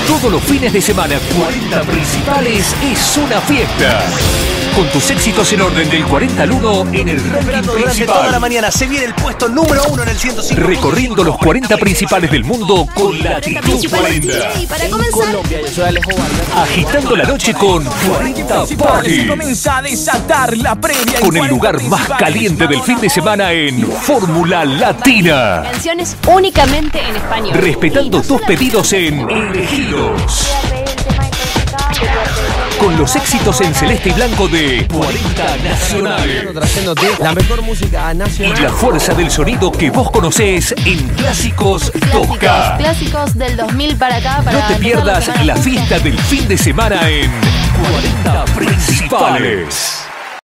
Todos los fines de semana, 40 principales es una fiesta. Con tus éxitos en orden del 40 al 1 en el ranking Durante principal. toda la mañana se viene el puesto número 1 en el 105. Recorriendo los 40 principales del mundo con Latitud 40. Y para comenzar, Agitando la noche con 40 Party. Comienza a desatar la previa. Con el lugar más caliente del fin de semana en Fórmula Latina. canciones únicamente en español. Respetando tus pedidos en Elegidos. Con los éxitos en celeste y blanco de 40 Nacional. Trayéndote la mejor música Y nacional. la fuerza del sonido que vos conocés en Clásicos 2K. Clásicos del 2000 para acá. Para No te pierdas la fiesta del fin de semana en 40 Principales.